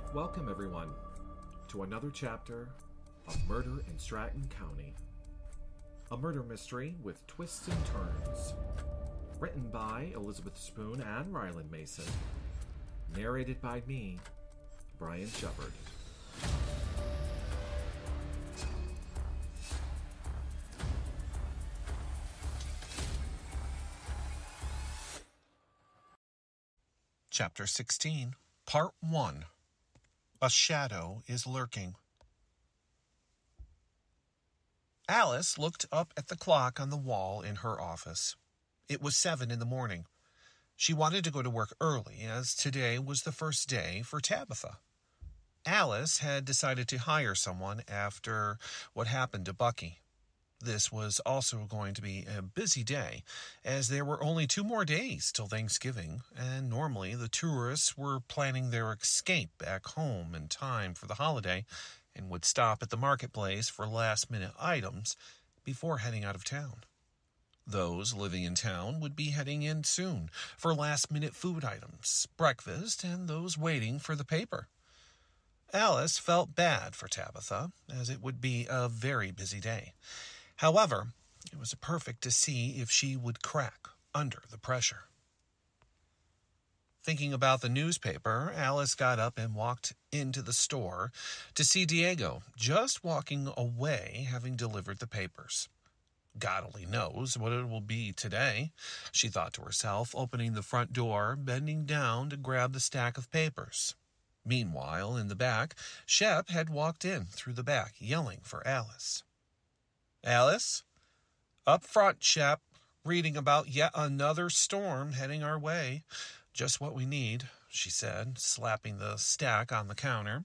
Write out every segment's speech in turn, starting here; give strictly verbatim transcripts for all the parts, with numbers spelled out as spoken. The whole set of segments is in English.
Welcome, everyone, to another chapter of Murder in Stratton County. A murder mystery with twists and turns. Written by Elizabeth Spoon and Ryland Mason. Narrated by me, Brian Shepard. Chapter sixteen, Part one. A Shadow is Lurking. Alice looked up at the clock on the wall in her office. It was seven in the morning. She wanted to go to work early, as today was the first day for Tabitha. Alice had decided to hire someone after what happened to Bucky. This was also going to be a busy day, as there were only two more days till Thanksgiving, and normally the tourists were planning their escape back home in time for the holiday and would stop at the marketplace for last-minute items before heading out of town. Those living in town would be heading in soon for last-minute food items, breakfast, and those waiting for the paper. Alice felt bad for Tabitha, as it would be a very busy day. However, it was perfect to see if she would crack under the pressure. Thinking about the newspaper, Alice got up and walked into the store to see Diego just walking away, having delivered the papers. God only knows what it will be today, she thought to herself, opening the front door, bending down to grab the stack of papers. Meanwhile, in the back, Shep had walked in through the back, yelling for Alice. Alice? Up front, Shep, reading about yet another storm heading our way. Just what we need, she said, slapping the stack on the counter.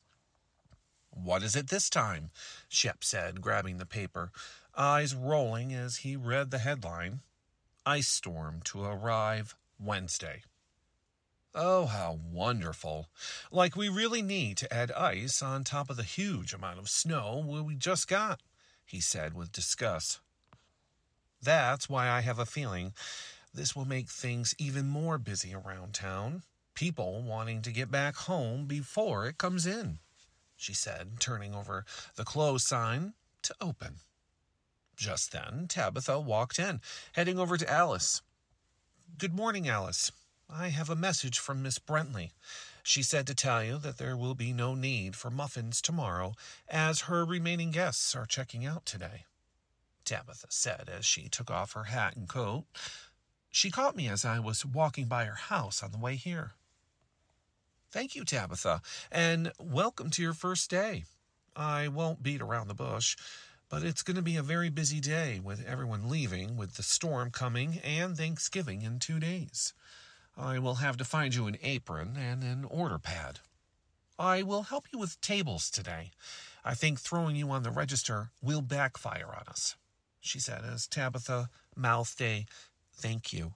What is it this time? Shep said, grabbing the paper, eyes rolling as he read the headline. Ice storm to arrive Wednesday. Oh, how wonderful. Like we really need to add ice on top of the huge amount of snow we just got, he said with disgust. That's why I have a feeling this will make things even more busy around town. People wanting to get back home before it comes in, she said, turning over the close sign to open. Just then, Tabitha walked in, heading over to Alice. Good morning, Alice. I have a message from Miss Brentley. She said to tell you that there will be no need for muffins tomorrow, as her remaining guests are checking out today, Tabitha said as she took off her hat and coat. She caught me as I was walking by her house on the way here. Thank you, Tabitha, and welcome to your first day. I won't beat around the bush, but it's going to be a very busy day with everyone leaving, with the storm coming and Thanksgiving in two days. I will have to find you an apron and an order pad. I will help you with tables today. I think throwing you on the register will backfire on us, she said as Tabitha mouthed a thank you.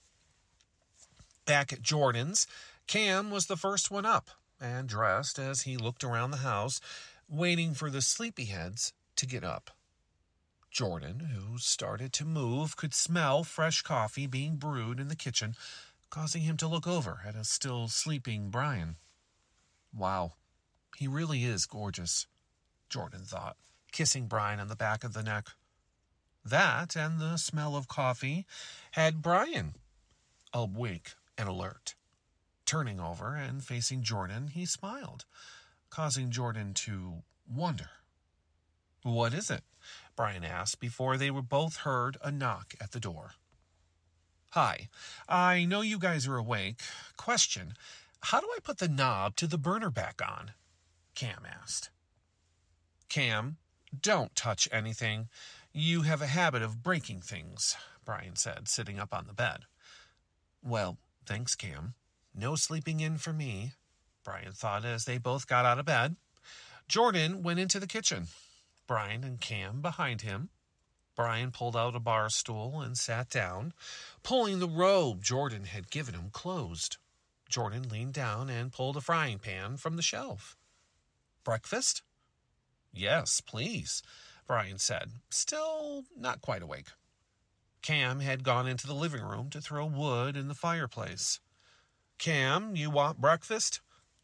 Back at Jordan's, Cam was the first one up and dressed as he looked around the house, waiting for the sleepyheads to get up. Jordan, who started to move, could smell fresh coffee being brewed in the kitchen, causing him to look over at a still sleeping Brian. Wow, he really is gorgeous, Jordan thought, kissing Brian on the back of the neck. That and the smell of coffee had Brian awake and alert. Turning over and facing Jordan, he smiled, causing Jordan to wonder. What is it? Brian asked before they were both heard a knock at the door. Hi, I know you guys are awake. Question, how do I put the knob to the burner back on? Cam asked. Cam, don't touch anything. You have a habit of breaking things, Brian said, sitting up on the bed. Well, thanks, Cam. No sleeping in for me, Brian thought as they both got out of bed. Jordan went into the kitchen, Brian and Cam behind him. Brian pulled out a bar stool and sat down, pulling the robe Jordan had given him closed. Jordan leaned down and pulled a frying pan from the shelf. Breakfast? Yes, please, Brian said, still not quite awake. Cam had gone into the living room to throw wood in the fireplace. Cam, you want breakfast?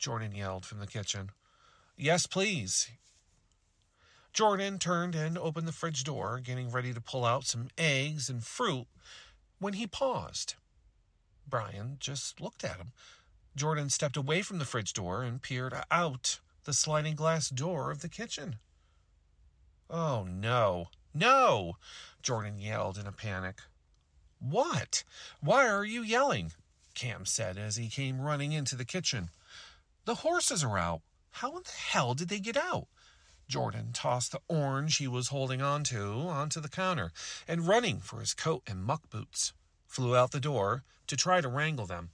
Jordan yelled from the kitchen. Yes, please. Jordan turned and opened the fridge door, getting ready to pull out some eggs and fruit, when he paused. Brian just looked at him. Jordan stepped away from the fridge door and peered out the sliding glass door of the kitchen. Oh, no. No! Jordan yelled in a panic. What? Why are you yelling? Cam said as he came running into the kitchen. The horses are out. How in the hell did they get out? Jordan tossed the orange he was holding onto onto the counter and, running for his coat and muck boots, flew out the door to try to wrangle them.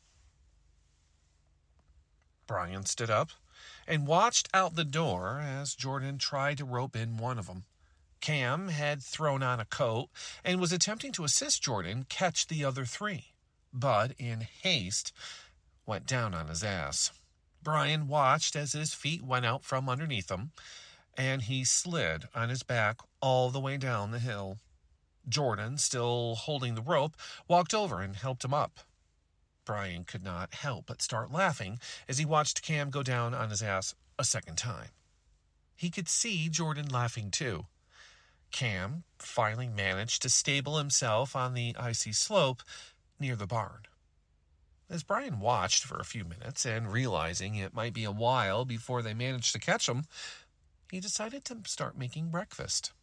Brian stood up and watched out the door as Jordan tried to rope in one of them. Cam had thrown on a coat and was attempting to assist Jordan catch the other three, but in haste went down on his ass. Brian watched as his feet went out from underneath him, and he slid on his back all the way down the hill. Jordan, still holding the rope, walked over and helped him up. Brian could not help but start laughing as he watched Cam go down on his ass a second time. He could see Jordan laughing too. Cam finally managed to stable himself on the icy slope near the barn. As Brian watched for a few minutes and realizing it might be a while before they managed to catch him, he decided to start making breakfast.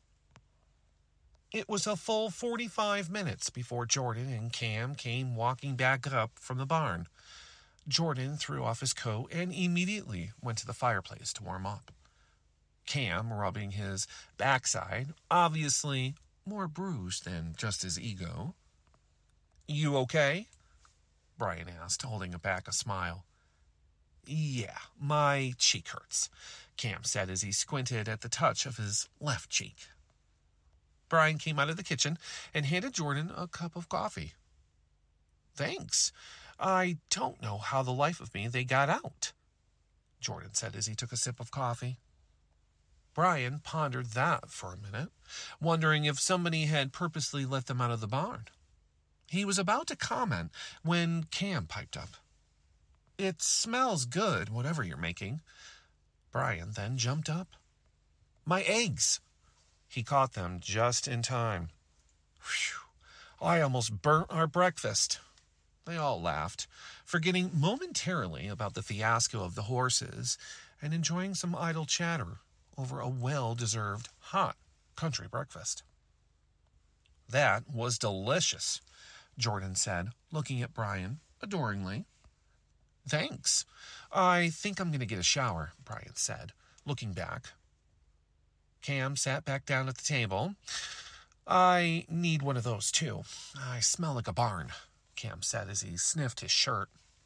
It was a full forty-five minutes before Jordan and Cam came walking back up from the barn. Jordan threw off his coat and immediately went to the fireplace to warm up. Cam, rubbing his backside, obviously more bruised than just his ego. You okay? Brian asked, holding back a smile. Yeah, my cheek hurts, Cam said as he squinted at the touch of his left cheek. Brian came out of the kitchen and handed Jordan a cup of coffee. Thanks. I don't know how the life of me they got out, Jordan said as he took a sip of coffee. Brian pondered that for a minute, wondering if somebody had purposely let them out of the barn. He was about to comment when Cam piped up. It smells good, whatever you're making. Brian then jumped up. My eggs! He caught them just in time. Phew, I almost burnt our breakfast. They all laughed, forgetting momentarily about the fiasco of the horses and enjoying some idle chatter over a well-deserved hot country breakfast. That was delicious, Jordan said, looking at Brian adoringly. Thanks. I think I'm going to get a shower, Brian said, looking back. Cam sat back down at the table. I need one of those, too. I smell like a barn, Cam said as he sniffed his shirt.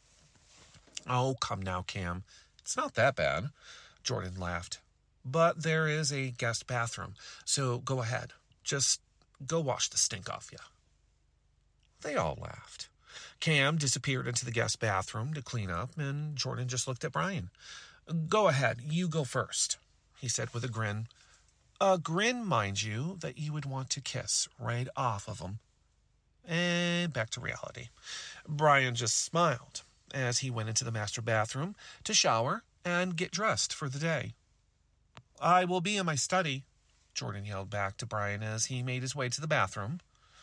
Oh, come now, Cam. It's not that bad, Jordan laughed. But there is a guest bathroom, so go ahead. Just go wash the stink off you. They all laughed. Cam disappeared into the guest bathroom to clean up, and Jordan just looked at Brian. Go ahead, you go first, he said with a grin. A grin, mind you, that you would want to kiss right off of him. And back to reality. Brian just smiled as he went into the master bathroom to shower and get dressed for the day. I will be in my study, Jordan yelled back to Brian as he made his way to the bathroom.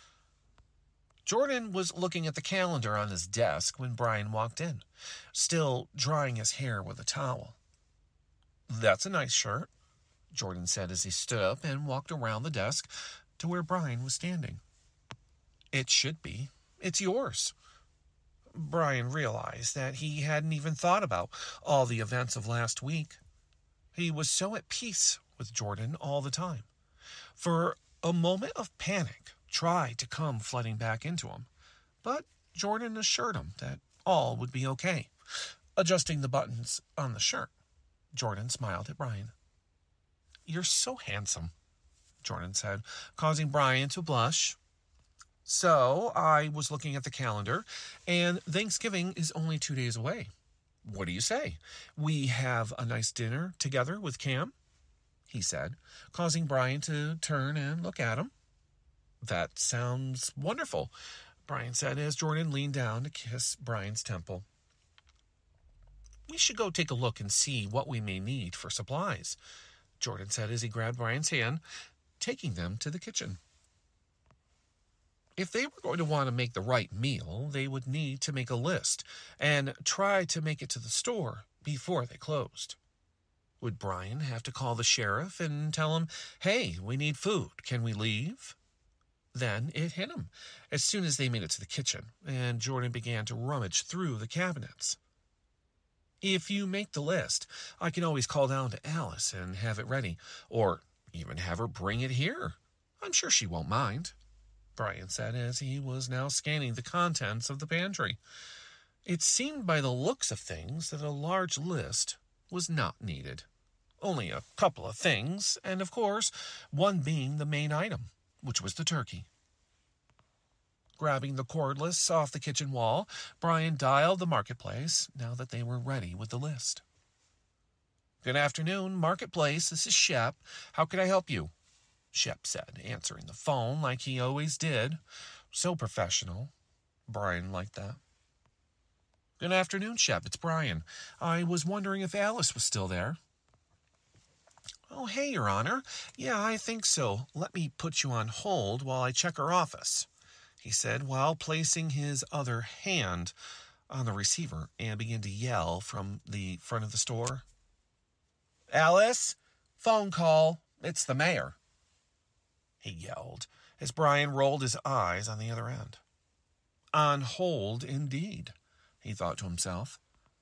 Jordan was looking at the calendar on his desk when Brian walked in, still drying his hair with a towel. That's a nice shirt, Jordan said as he stood up and walked around the desk to where Brian was standing. It should be. It's yours. Brian realized that he hadn't even thought about all the events of last week. He was so at peace with Jordan all the time. For a moment of panic tried to come flooding back into him, but Jordan assured him that all would be okay. Adjusting the buttons on the shirt, Jordan smiled at Brian. You're so handsome, Jordan said, causing Brian to blush. So I was looking at the calendar, and Thanksgiving is only two days away. What do you say? We have a nice dinner together with Cam? He said, causing Brian to turn and look at him. That sounds wonderful, Brian said as Jordan leaned down to kiss Brian's temple. We should go take a look and see what we may need for supplies, Jordan said as he grabbed Brian's hand, taking them to the kitchen. If they were going to want to make the right meal, they would need to make a list and try to make it to the store before they closed. Would Brian have to call the sheriff and tell him, "Hey, we need food. Can we leave?" Then it hit him as soon as they made it to the kitchen, and Jordan began to rummage through the cabinets. If you make the list, I can always call down to Alice and have it ready, or even have her bring it here. I'm sure she won't mind, Brian said as he was now scanning the contents of the pantry. It seemed by the looks of things that a large list was not needed. Only a couple of things, and of course, one being the main item, which was the turkey. Grabbing the cordless off the kitchen wall, Brian dialed the marketplace now that they were ready with the list. Good afternoon, Marketplace. This is Shep. How can I help you? Shep said, answering the phone like he always did. So professional. Brian liked that. Good afternoon, Shep. It's Brian. I was wondering if Alice was still there. Oh, hey, Your Honor. Yeah, I think so. Let me put you on hold while I check her office, he said while placing his other hand on the receiver and began to yell from the front of the store. Alice, phone call. It's the mayor, he yelled as Brian rolled his eyes on the other end. On hold, indeed, he thought to himself.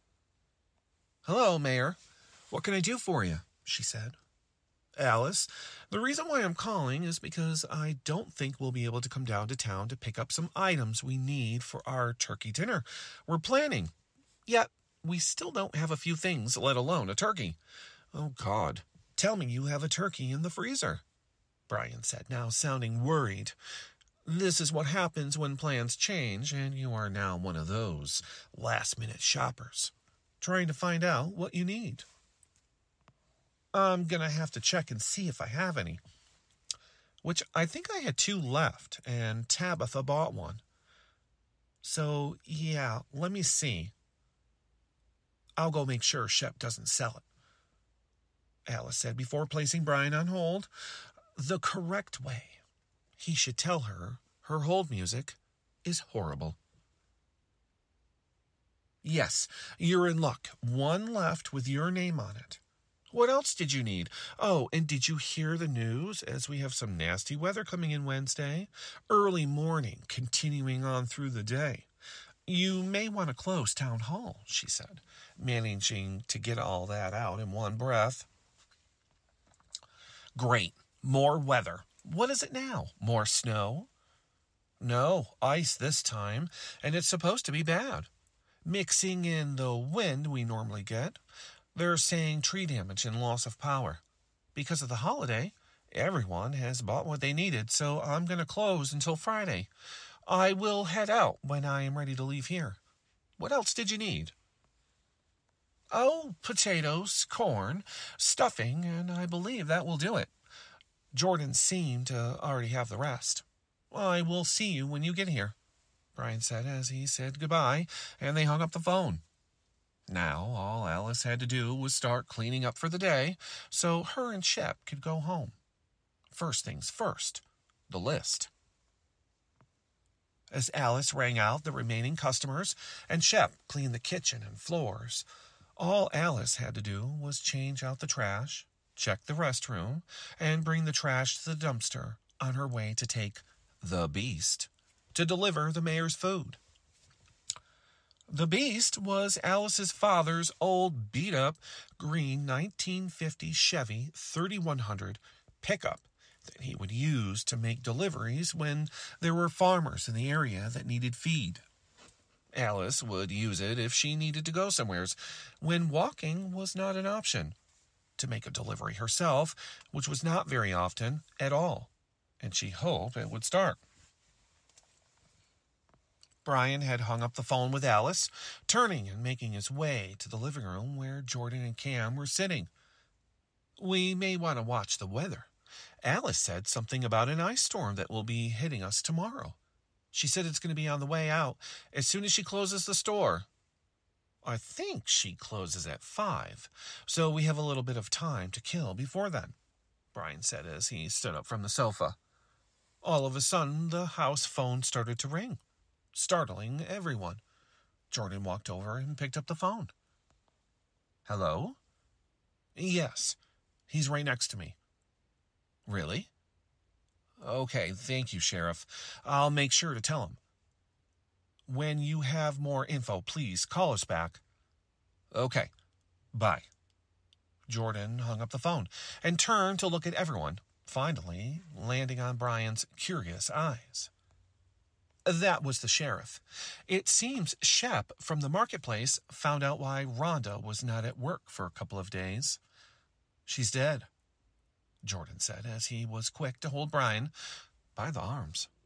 Hello, Mayor. What can I do for you? She said. Alice, the reason why I'm calling is because I don't think we'll be able to come down to town to pick up some items we need for our turkey dinner we're planning. Yet, we still don't have a few things, let alone a turkey. Oh, God, tell me you have a turkey in the freezer, Brian said, now sounding worried. This is what happens when plans change, and you are now one of those last-minute shoppers, trying to find out what you need. I'm going to have to check and see if I have any, which I think I had two left, and Tabitha bought one. So, yeah, let me see. I'll go make sure Shep doesn't sell it, Alice said before placing Brian on hold. The correct way. He should tell her her hold music is horrible. Yes, you're in luck. One left with your name on it. What else did you need? Oh, and did you hear the news as we have some nasty weather coming in Wednesday? Early morning, continuing on through the day. You may want to close town hall, she said, managing to get all that out in one breath. Great. More weather. What is it now? More snow? No, ice this time, and it's supposed to be bad. Mixing in the wind we normally get. They're saying tree damage and loss of power. Because of the holiday, everyone has bought what they needed, so I'm going to close until Friday. I will head out when I am ready to leave here. What else did you need? Oh, potatoes, corn, stuffing, and I believe that will do it. Jordan seemed to already have the rest. I will see you when you get here, Brian said as he said goodbye, and they hung up the phone. Now, all Alice had to do was start cleaning up for the day so her and Shep could go home. First things first, the list. As Alice rang out the remaining customers and Shep cleaned the kitchen and floors, all Alice had to do was change out the trash, check the restroom, and bring the trash to the dumpster on her way to take the Beast to deliver the mayor's food. The Beast was Alice's father's old beat-up green nineteen fifty Chevy thirty-one hundred pickup that he would use to make deliveries when there were farmers in the area that needed feed. Alice would use it if she needed to go somewheres, when walking was not an option, to make a delivery herself, which was not very often at all, and she hoped it would start. Brian had hung up the phone with Alice, turning and making his way to the living room where Jordan and Cam were sitting. We may want to watch the weather. Alice said something about an ice storm that will be hitting us tomorrow. She said it's going to be on the way out as soon as she closes the store. I think she closes at five, so we have a little bit of time to kill before then, Brian said as he stood up from the sofa. All of a sudden, the house phone started to ring, startling everyone. Jordan walked over and picked up the phone. Hello? Yes, he's right next to me. Really? Okay, thank you, Sheriff. I'll make sure to tell him. When you have more info, please call us back. Okay, bye. Jordan hung up the phone and turned to look at everyone, finally landing on Brian's curious eyes. That was the sheriff. It seems Shep from the marketplace found out why Rhonda was not at work for a couple of days. She's dead, Jordan said as he was quick to hold Brian by the arms.